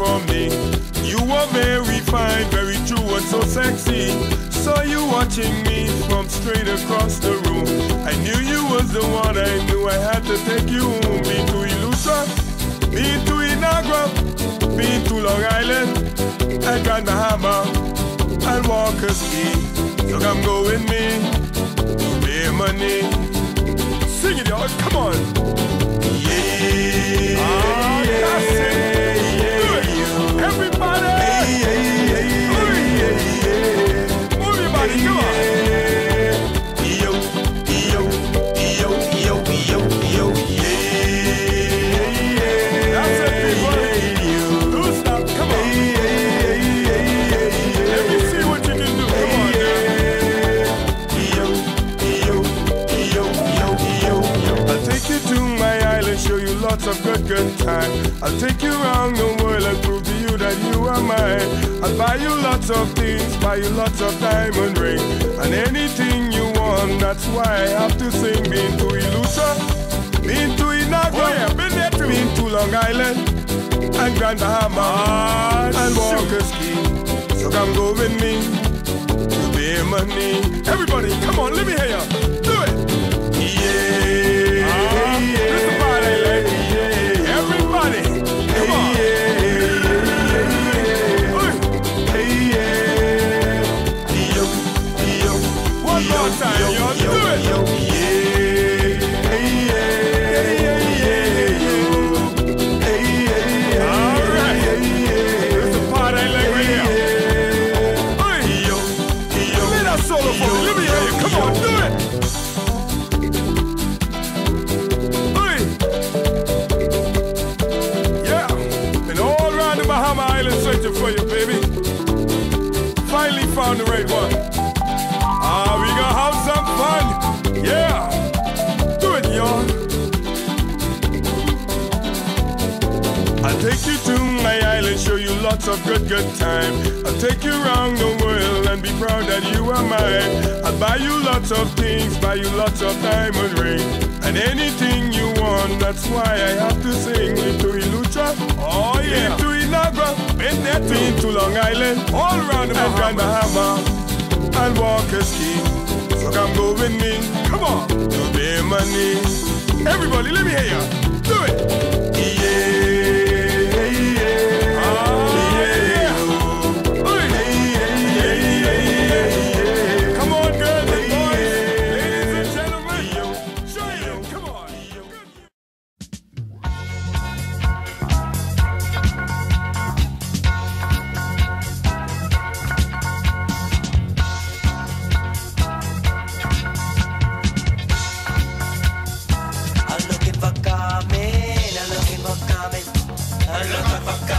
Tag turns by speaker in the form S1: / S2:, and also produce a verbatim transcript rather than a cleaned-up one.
S1: for me. You were very fine, very true and so sexy. Saw you watching me from straight across the room. I knew you was the one, I knew I had to take you home. Been to Ilusa, been to Inagua, been to Long Island, I got Bahama and Walker's Key. So come go with me to pay money. Sing it, y'all, come on. Yeah, ah, that's it. Do it, everybody. Move your body, come on. Yo, yo, yo, yo, yo, yo, yeah. That's it, people. Don't stop, come on. Let me see what you can do. Come on, girl. Yo, yo, yo, yo, yo, yo. I'll take you to my island, show you lots of good, good time. I'll take you around the world and prove to you that you are mine. I'll buy you lots of things, buy you lots of diamond ring, and anything you want, that's why I have to sing. Been to Ilusa, been to Inagua, oh yeah, been there too. Been to Long Island, and Grand Bahama, ah, and Walker's Key. So come go with me to pay money. Everybody, come on, let me hear ya. Do it. Yeah, ah, yeah. This is the part I like. Yeah, everybody, come on. Yeah, yeah, yeah. One more time, y'all. Do it. Yo, yeah, yeah, yeah. All right. This is the part I like right here. Yo, yo. Let that solo for me. Let me hear you. Come on, do it. Yeah, been all around the Bahama Island searching for you, baby. Finally found the right one. Ah, we gonna have some fun. Yeah, do it, y'all. I'll take you to my island, show you lots of good, good time. I'll take you around the world and be proud that you are mine. I'll buy you lots of things, buy you lots of diamond ring, and anything you want, that's why I have to sing. Been to Ilusa, oh yeah, been to Inagua, been there too. Been to Long Island, all around the Bahama, Bahama and Walker's Key. So come go with me, come on, to pay money. Everybody, let me hear ya, do it. Yeah.
S2: I'm looking for coming, I'm looking for coming, I'm looking for coming.